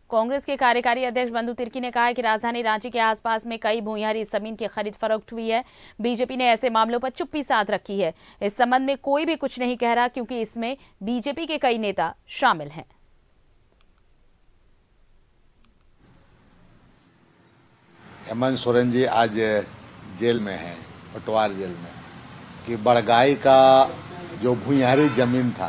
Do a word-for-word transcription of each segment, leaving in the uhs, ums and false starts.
कांग्रेस के कार्यकारी अध्यक्ष बंधु तिर्की ने कहा है कि राजधानी रांची के आसपास में कई भूयिहारी जमीन की खरीद फरोख्त हुई है। बीजेपी ने ऐसे मामलों पर चुप्पी साध रखी है। इस संबंध में कोई भी कुछ नहीं कह रहा क्योंकि इसमें बीजेपी के कई नेता शामिल हैं। हेमंत सोरेन जी आज जेल में हैं, पटवार जेल में, कि बड़गाई का जो भूयिहारी जमीन था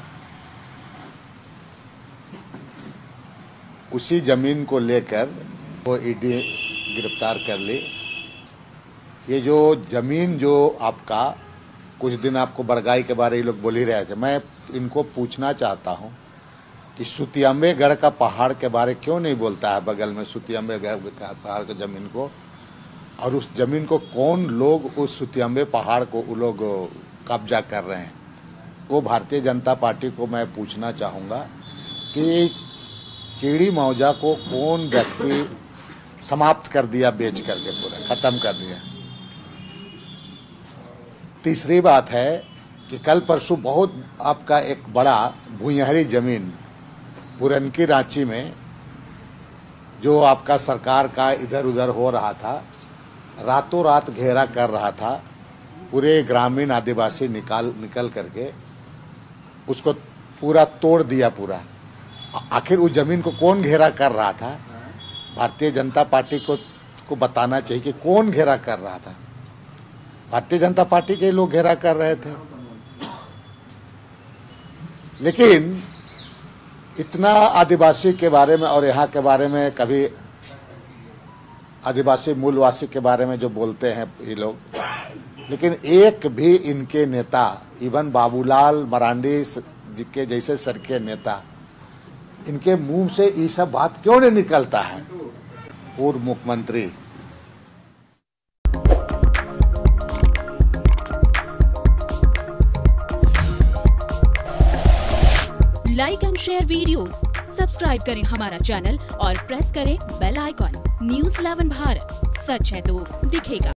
उसी जमीन को लेकर वो ईडी गिरफ्तार कर ली। ये जो जमीन जो आपका कुछ दिन आपको बड़गाई के बारे में लोग बोल ही रहे थे, मैं इनको पूछना चाहता हूँ कि सुतियम्बेगढ़ का पहाड़ के बारे क्यों नहीं बोलता है बगल में सुतियम्बेगढ़ का पहाड़ के जमीन को, और उस जमीन को कौन लोग उस सुतियम्बे पहाड़ को वो लोग कब्जा कर रहे हैं। वो भारतीय जनता पार्टी को मैं पूछना चाहूँगा कि चिड़ी मौजा को कौन व्यक्ति समाप्त कर दिया, बेच करके पूरा खत्म कर दिया। तीसरी बात है कि कल परसों बहुत आपका एक बड़ा भूयिहारी जमीन पुरनकी रांची में जो आपका सरकार का इधर उधर हो रहा था, रातों रात घेरा कर रहा था, पूरे ग्रामीण आदिवासी निकाल निकल करके उसको पूरा तोड़ दिया पूरा। आखिर उस जमीन को कौन घेरा कर रहा था? भारतीय जनता पार्टी को को बताना चाहिए कि कौन घेरा कर रहा था। भारतीय जनता पार्टी के लोग घेरा कर रहे थे। लेकिन इतना आदिवासी के बारे में और यहाँ के बारे में, कभी आदिवासी मूलवासी के बारे में जो बोलते हैं ये लोग, लेकिन एक भी इनके नेता, इवन बाबूलाल मरांडी जी के जैसे सर के नेता, इनके मुंह से ये सब बात क्यों नहीं निकलता है। पूर्व मुख्यमंत्री like and share videos, subscribe करें हमारा चैनल और प्रेस करें bell icon. News eleven Bharat, सच है तो दिखेगा।